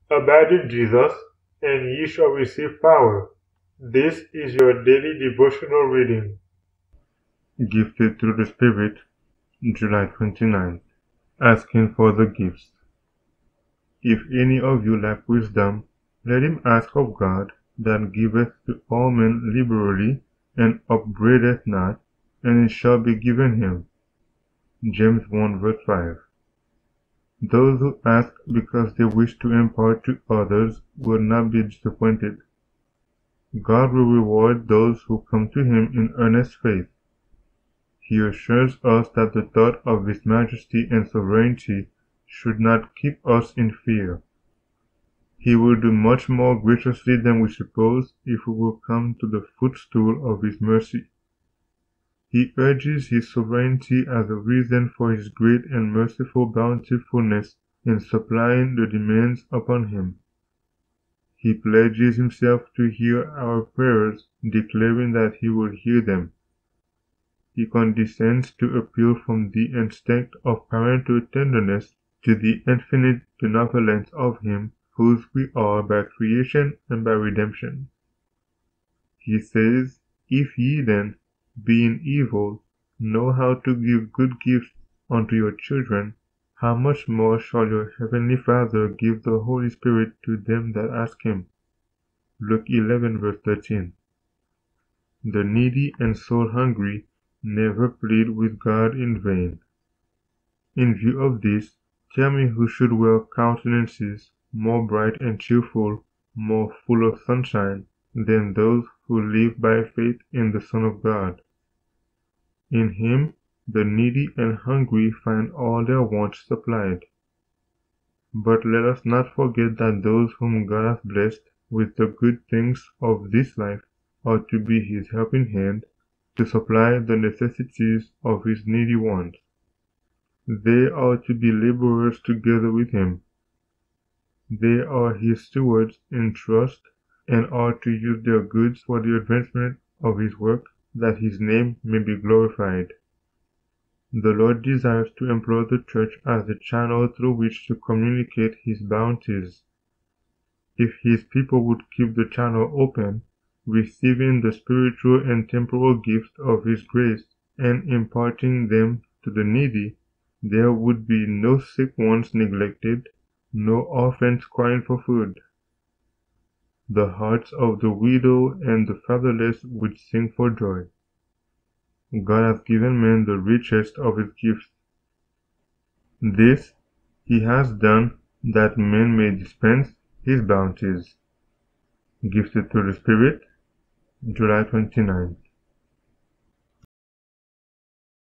Abide in Jesus, and ye shall receive power. This is your daily devotional reading. Gifted through the Spirit, July 29th. Asking for the gifts. If any of you lack wisdom, let him ask of God, that giveth to all men liberally, and upbraideth not, and it shall be given him. James 1 verse 5. Those who ask because they wish to impart to others will not be disappointed. God will reward those who come to him in earnest faith. He assures us that the thought of his majesty and sovereignty should not keep us in fear. He will do much more graciously than we suppose if we will come to the footstool of his mercy. He urges his sovereignty as a reason for his great and merciful bountifulness in supplying the demands upon him. He pledges himself to hear our prayers, declaring that he will hear them. He condescends to appeal from the instinct of parental tenderness to the infinite benevolence of him whose we are by creation and by redemption. He says, If ye then, being evil, know how to give good gifts unto your children, how much more shall your heavenly Father give the Holy Spirit to them that ask him? Luke 11 verse 13. The needy and soul-hungry never plead with God in vain. In view of this, tell me who should wear countenances more bright and cheerful, more full of sunshine, than those who live by faith in the Son of God. In him, the needy and hungry find all their wants supplied. But let us not forget that those whom God hath blessed with the good things of this life are to be his helping hand to supply the necessities of his needy ones. They are to be laborers together with him. They are his stewards in trust, and are to use their goods for the advancement of his work, that his name may be glorified. The Lord desires to employ the church as a channel through which to communicate his bounties. If his people would keep the channel open, receiving the spiritual and temporal gifts of his grace and imparting them to the needy, there would be no sick ones neglected, no orphans crying for food. The hearts of the widow and the fatherless would sing for joy. God hath given man the richest of his gifts. This he has done that men may dispense his bounties. Gifted through the Spirit, July 29th.